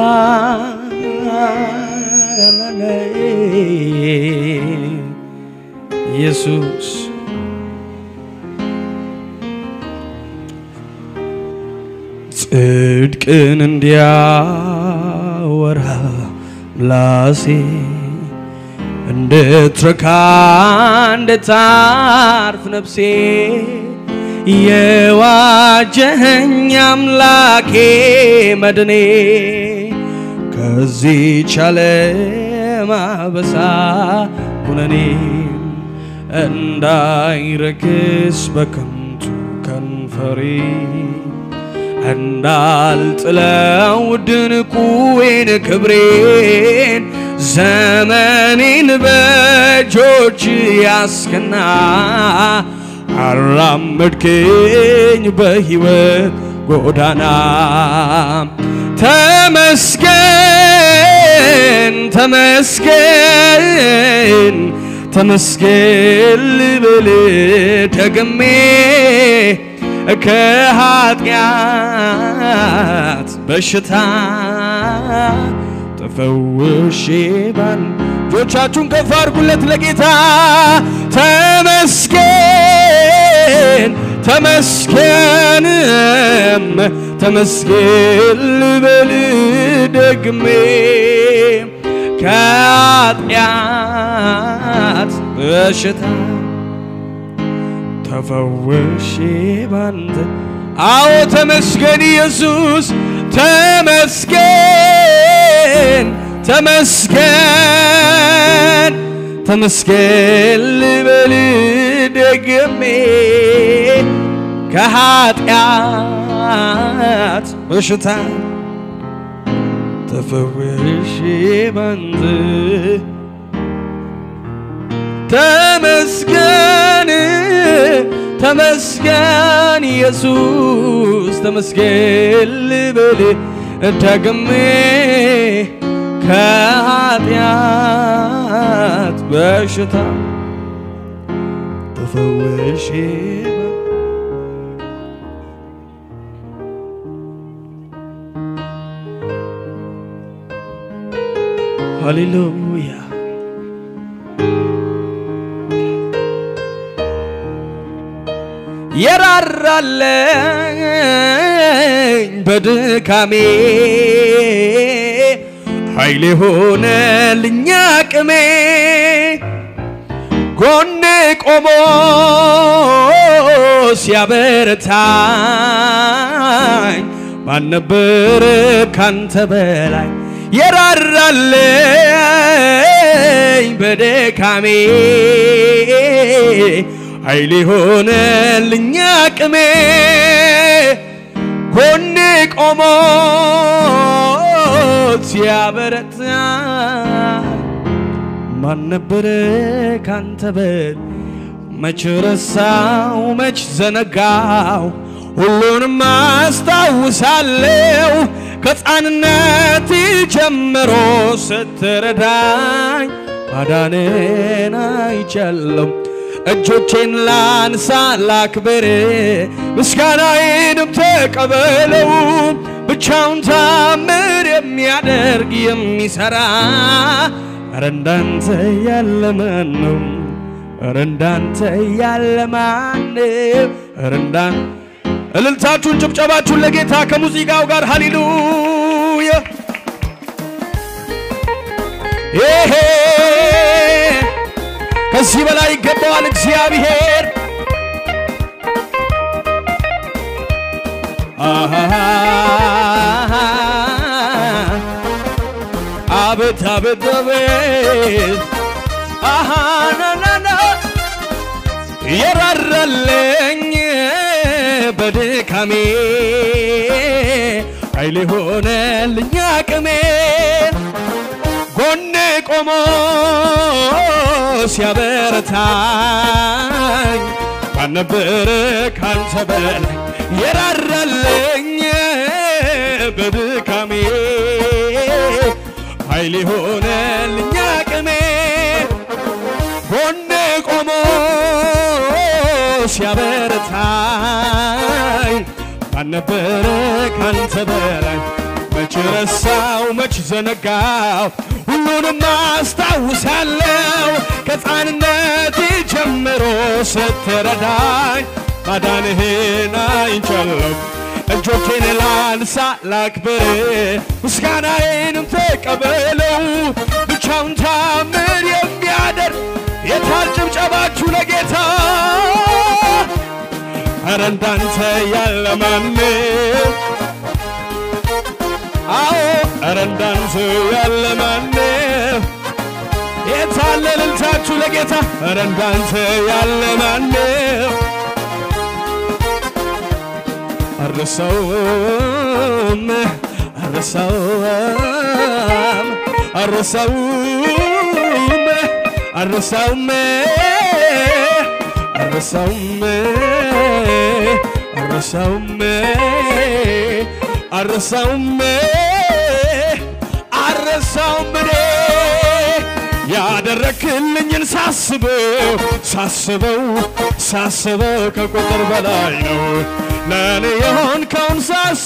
ኢየሱስ ጽድቅን እንዲያወራ ምላሴ እንድትረካ እንድታርፍ ነፍሴ የዋጀኸኝ አምላኬ መድኔ ከዚህ ጨለማ በሳ ኩነኔ እንዳይረክስ በከንቱ ከንፈሬ እንዳልጥለው ድንቁዌን ክብሬን ዘመኔን በእጆች ያስከና አራመድከኝ በሕይወት ጎዳና ተመስገን ተመስገን ተመስገን ልበል ደግሜ ከኃጢአት በሽታ ተፈውሼ እጆቻችሁን ከፍ አድርጉለት ለጌታ ተመስገን ተመስገን ተመስገን ልበል ደግሜ ከኃጢአት በሽታ ተፈውሼ ባንተ አዎ ተመስገን ኢየሱስ ተመስገን ተመስገን ተመስገን ልበል ደግሜ ከኃጢአት በሽታ ተፈውሼ ባንተ ተመስገን ተመስገን ኢየሱስ ተመስገን ልበል ደግሜ ከኃጢአት በሽታ ተፈውሼ ሃሌሉያ የራራለኝ በድካሜ ኃይሌ ሆነልኝ አቅሜ ጎኔ ቆሞ ሲያበረታኝ ማን ነበር ካንተ በላይ የራራለኝ በድካሜ ኃይሌ ሆነልኝ አቅሜ ጎኔ ቆሞ ሲያበረታኝ ማን ነበር ካንተ በላይ መች ረሳው መች ዘነጋው ሁሉንም አስታውሳለሁ ከሕፃንነቴ ጀምሮ ስትረዳኝ ማዳንን አይቻለሁ እጆቼን ላንሳ ላክብር ምስጋናዬንም ተቀበለው ብቻውን ታምር የሚያደርግ የሚሰራ ኧረ እንዳንተ ያለ ማን ነው ኧረ እንዳንተ ያለ ማን ነው ኧረ እንዳንተ እልልታችሁን ጭብጨባችሁን ለጌታ ከሙዚቃው ጋር ሃሌሉያ ከዚህ በላይ ይገባዋል እግዚአብሔር አቤት አቤት አቤት ናናና የራራለኝ በድካሜ ኃይሌ ሆነልኝ አቅሜ ጎኔ ቆሞ ሲያበረታኝ ማን ነበር ካንተ በላይ የራራለኝ በድካሜ ኃይሌ ሆነልኝ አቅሜ ጎኔ ቆሞ ሲያበረታኝ ማን ነበር ካንተ በላይ መች ረሳው መች ዘነጋው ሁሉንም አስታውሳለሁ ከሕፃንነቴ ጀምሮ ስትረዳኝ ማዳንህን አይቻለሁ እጆቼን ላንሳ ላክብር ምስጋናዬንም ተቀበለው ብቻውን ታምር የሚያደርግ የታል ጭብጨባችሁ ለጌታ ኧረ እንዳንተ ያለ ማንም አዎ ኧረ እንዳንተ ያለ ማንም የታል እልልታችሁ ለጌታ ኧረ እንዳንተ ያለ ማንም አረሳውም አረሳውም አረሳውም አረሳውም አረሳውም አረሳውም አረሳውም አረሳውም ያደረክልኝን ሳስበው ከቁጥር በላይ ነው ለኔ የሆንከውን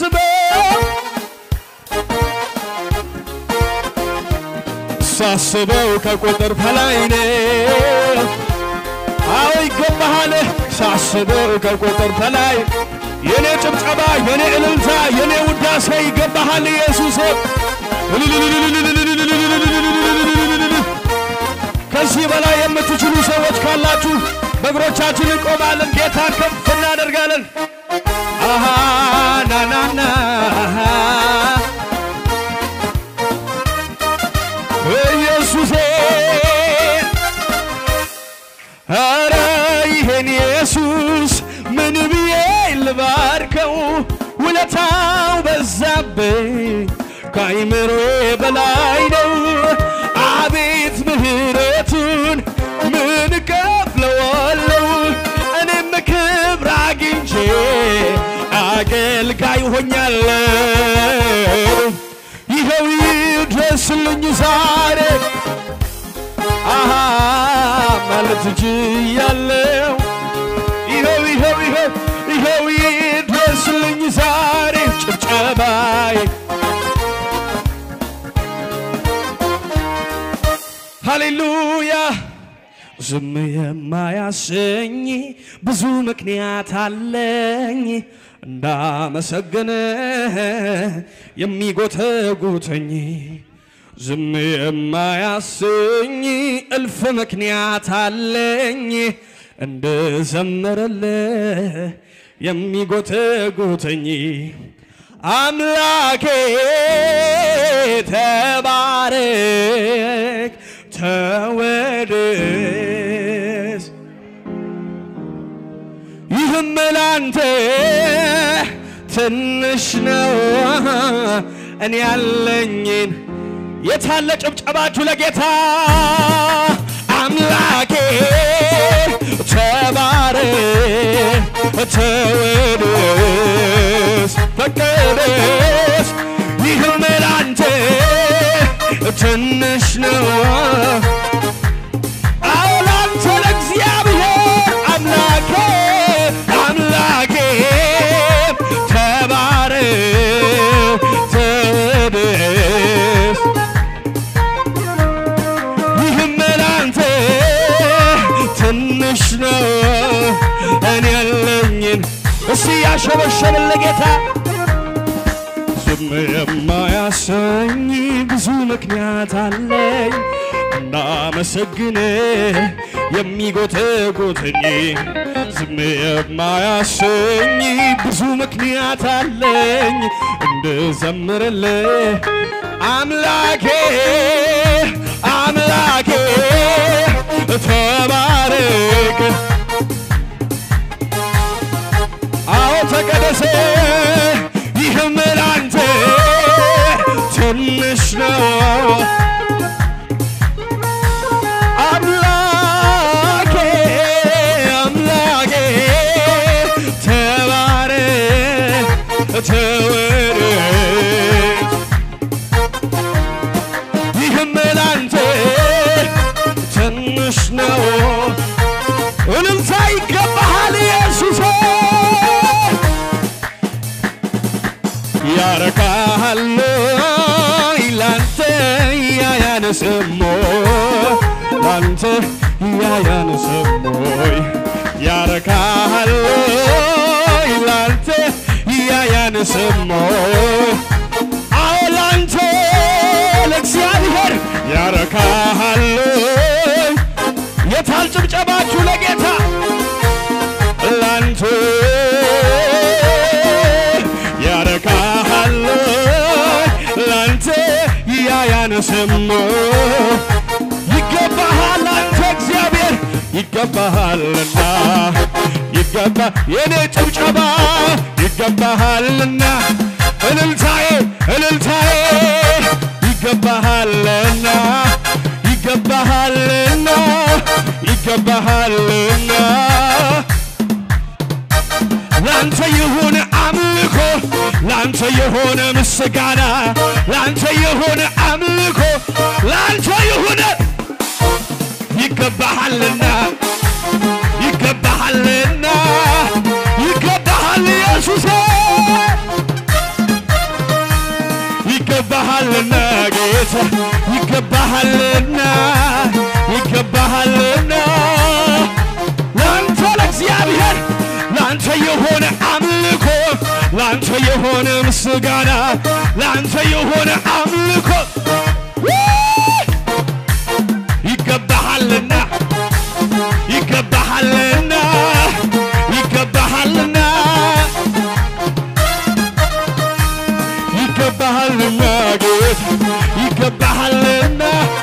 ሳስበው ከቁጥር በላይ ነው አዎ ይገባሃል ሳስበው ከቁጥር በላይ የኔ ጭብጨባ የኔ እልልታ የኔ ውዳሴ ይገባሃል ኢየሱስ ከዚህ በላይ የምትችሉ ሰዎች ካላችሁ በእግሮቻችን እንቆማለን ጌታን ከፍ እናደርጋለን አሃ ናናና ኢየሱሴ ኧረ ይሄን ኢየሱስ ምን ብዬ ልባርከው ውለታው በዛብኝ ከአይምሮዬ በላይ ነው አቤት ምህረቱን ምን እከፍለዋለሁ እኔም ክብር አግኝቼ አገልጋይ ሆኛለሁ ይኸው ይድረስልኝ ዛሬ አሃ ማለት ችያለሁ ይኸው ይድረስልኝ ዛሬ ጭብጨባዬ ሃሌሉያ ዝም የማያሰኝ ብዙ ምክንያት አለኝ እንዳመሰግነ የሚጎተጉተኝ ዝም የማያሰኝ እልፍ ምክንያት አለኝ እንድዘምርልህ የሚጎተጉተኝ አምላኬ ተባረክ ተወደስ ይህም ላንተ ትንሽ ነው እኔ ያለኝን የታለ ጭብጨባችሁ ለጌታ አምላኬ ተባረክ ተወደስ ተቀደስ ይህም ላንተ ትንሽ ነው አዎ ላንተ ለእግዚአብሔር አምላኬ ተባረክ ተወደስ ይህም ላንተ ትንሽ ነው እኔ ያለኝን እስቲ ያሸበሸበን ለጌታ ዝም የማያሰኝ ብዙ ምክንያት አለኝ እንዳመሰግነ የሚጎተጉተኝ ዝም የማያሰኝ ብዙ ምክንያት አለኝ እንድዘምርልህ አምላኬ ተባረክ አዎ ተቀደስ ይህም ላንተ ትንሽ ነው አምላኬ ተባረክ ተወደስ ይህም ላንተ ትንሽ ነው እልልታ ይገባሃል ኢየሱስ ያረካሃል ላንተ ያያነስሞ ላንተ ያያነስሞ ያረካሃል ላንተ ያያነስሞ አዎ ላንተ ለእግዚአብሔር ያረካሃል የታል ጭብጨባችሁ ለጌታ ላንተ ያረካሃል ላንተ ያያነስሞ ይገባሃል አንተ እግዚአብሔር ይገባሃልና ይገባ የኔ ጭብጨባ ይገባሃልና እልልታዬ እልልታዬ ይገባሃልና ይገባሃልና ይገባሃልና ላንተ ይሁን አምልኮ ላንተ ይሁን ምስጋና ላንተ ይሁን አምልኮ ላንተ ይሁን ይገባሃልና ይገባሃልና ይገባሃል ኢየሱስ ይገባሃልና ጌታ ይገባሃልና ይገባሃልና ላንተ ለእግዚአብሔር ላንተ የሆነ አምልኮ ላንተ የሆነ ምስጋና ላንተ የሆነ አምልኮ ይገባሃልና ይገባሃልና ይገባሃልና ይገባሃልና ጌታ ይገባሃልና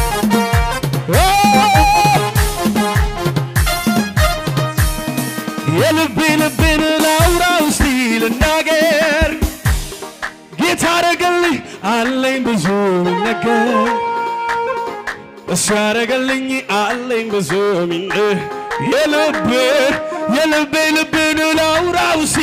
የልቤን ላውራው እስቲ ልናገር ጌታ አረገልኝ አለኝ ብዙ ነገር እሱ ያረገልኝ አለኝ ብዙ የልቤን ላውራው እስቲ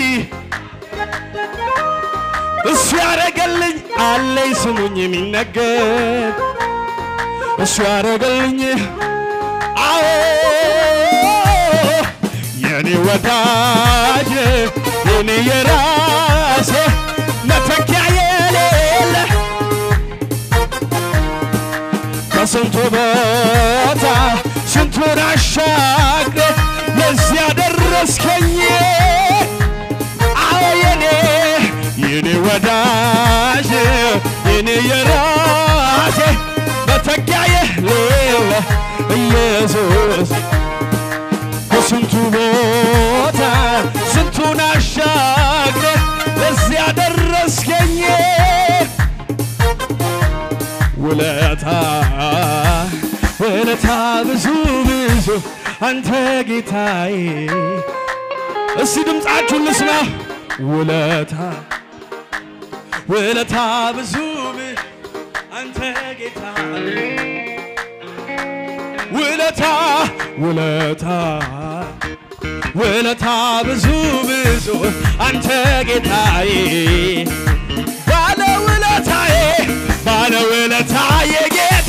እሱ ያረገልኝ አለኝ ስሙኝ የሚነገር እሱ ያረገልኝ አዎ የኔ ወዳጅ የኔ የራሴ መተኪያ የሌለ ከስንቱ ቦታ ስንቱን አሻግረ ለዚህ ያደረስከኝ አዎ የኔ ወዳጅ የኔ የራሴ መተኪያ የሌለ ኢየሱስ ከስንቱ ቦታ ስንቱን አሻግረ ለዚህ ያደረስከኝ ውለታ ብዙ አንተ ጌታዬ እስቲ ድምፃችሁን ልስማ ውለታ ብዙ አንተ ጌታዬ ውለታ ብዙ አንተ ጌታዬ ባለውለታዬ ጌታ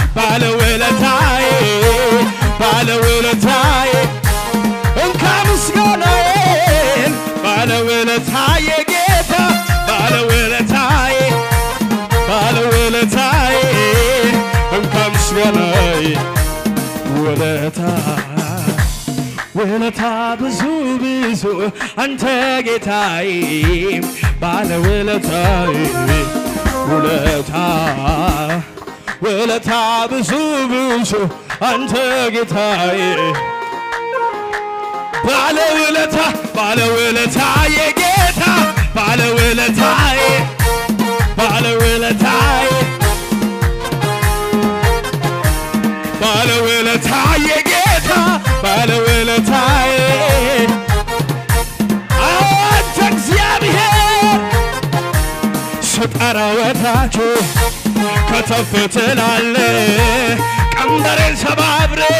ባለውለታዬ እንካ ምስጋናዬን ባለውለታዬ ጌታ ባለውለታዬ እንካ ምስጋናዬ ውለታ ብዙ አንተ ጌታዬ ባለውለታዬ ውለታ ብዙ አንተ ጌታዬ ባለውለታዬ ጌታ ባለውለታዬ ጌታ ባለውለታዬ አንተ እግዚአብሔር ስጠራ ወዳጄ ከተፍ ትላለህ ቀንበሬን ሰባብረህ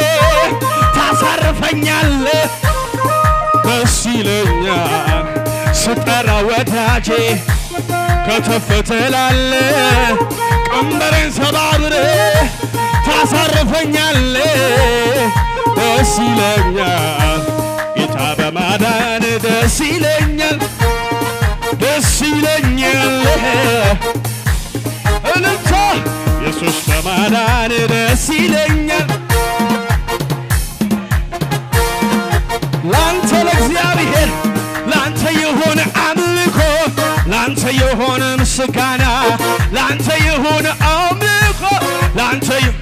ታሳርፈኛለህ ደስ ይለኛል ስጠራ ወዳጄ ከተፍ ትላለህ ቀንበሬን ሰባብረህ ታሳርፈኛለህ ደስ ይለኛል ጌታ በማዳን ደስ ይለኛል ማዳን ደስ ይለኛል ላንተ ለእግዚአብሔር ላንተ የሆነ አምልኮ ላንተ የሆነ ምስጋና ላንተ የሆነ አምልኮ ላንተ